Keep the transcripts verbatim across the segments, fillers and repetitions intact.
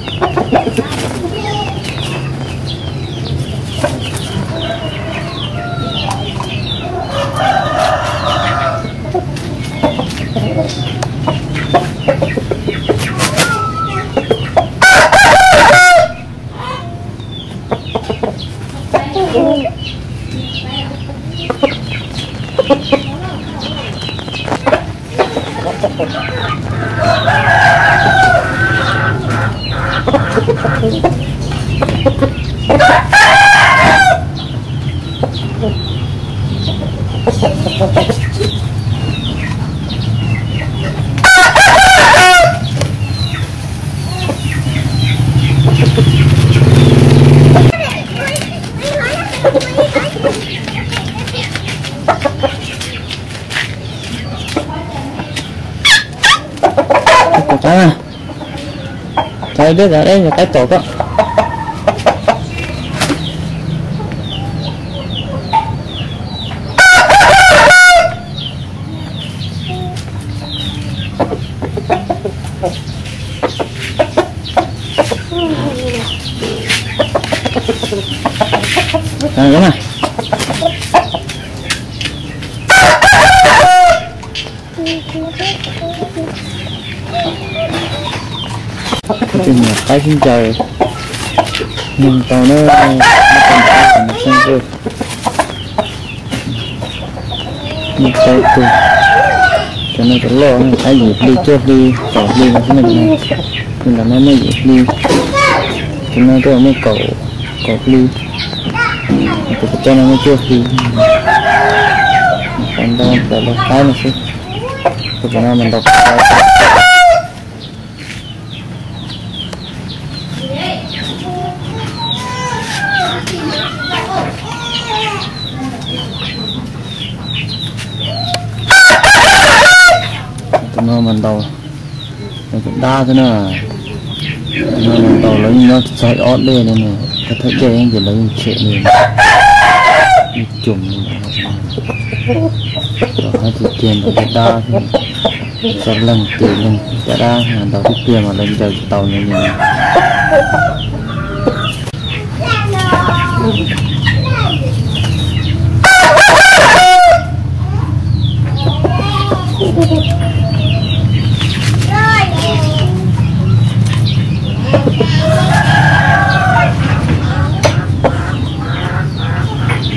À, thấy biết là đây là cái tổ đó. À, đúng rồi. Trên là cái xin trời nhưng tàu nó nó còn còn xanh rồi một cái từ cho nên cái lỗ này cái gì đi trước đi cầu đi nó cái này nhưng là nó mới gì đi cho nên tôi mới cầu cầu đi thì cho nó mới trước đi còn đâu phải là cái này chứ thì cái nào mình đọc nó mình đầu nó cũng đa thế nào nó mình đầu lấy nó soi ót lên này nè cái thấy chơi anh chỉ lấy chuyện này chùm rồi thì tiền được cái đa thì cho lần tiền lần cái đa đầu tiếp tiền mà lên trời tàu này nè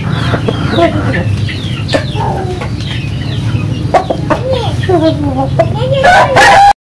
Thank you.